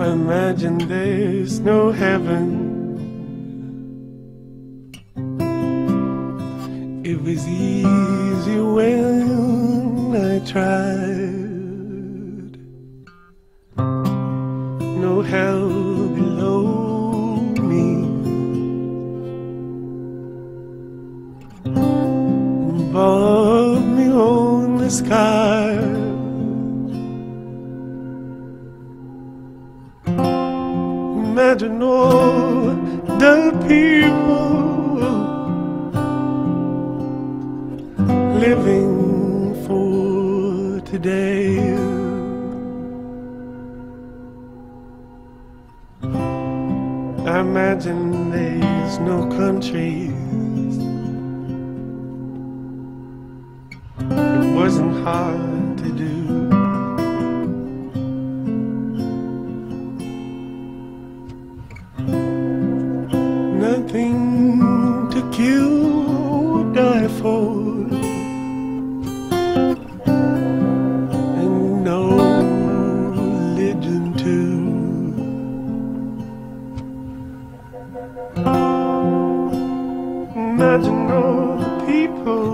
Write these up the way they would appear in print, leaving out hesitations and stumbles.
imagine there's no heaven. It was easy when I tried. No hell below me. Above me on the sky. Imagine all the people living for today. I imagine there's no countries. It wasn't hard to do. Nothing to kill or die for, and no religion too. Imagine all the people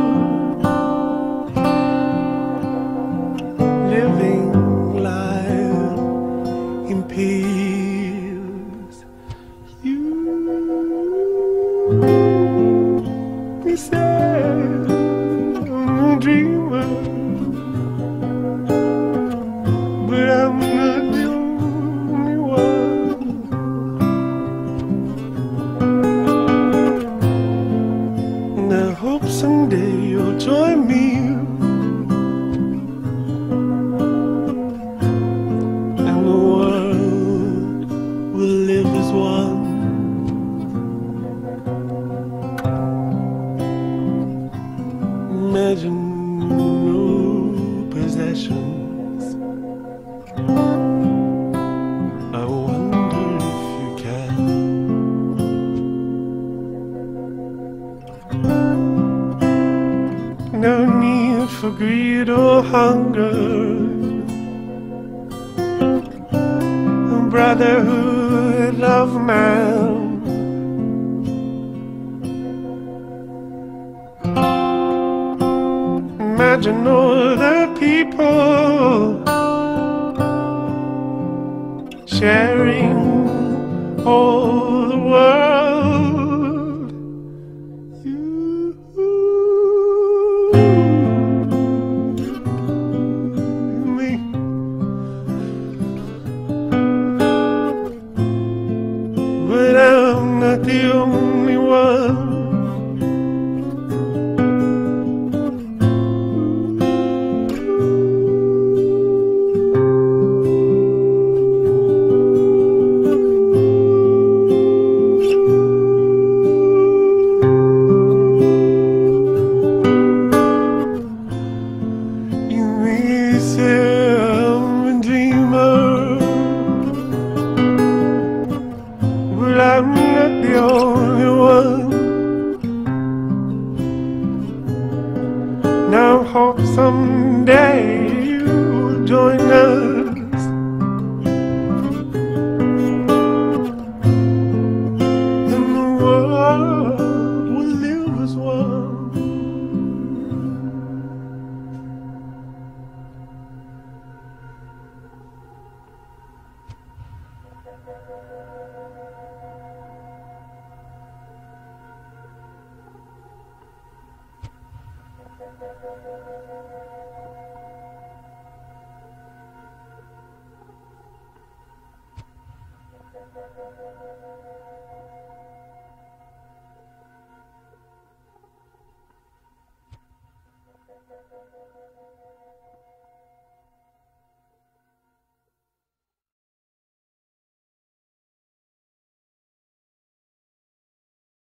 living life in peace. You be sad, I'm a dreamer, but I'm not the only one. And I hope someday you'll join me, and the world will live as one. Imagine no possessions. I wonder if you can. No need for greed or hunger. A brotherhood of man. Imagine all the people sharing all the world. You, me, but I'm not the only one. I'm not the only one. Now hope someday you'll join us, and the world will live as one.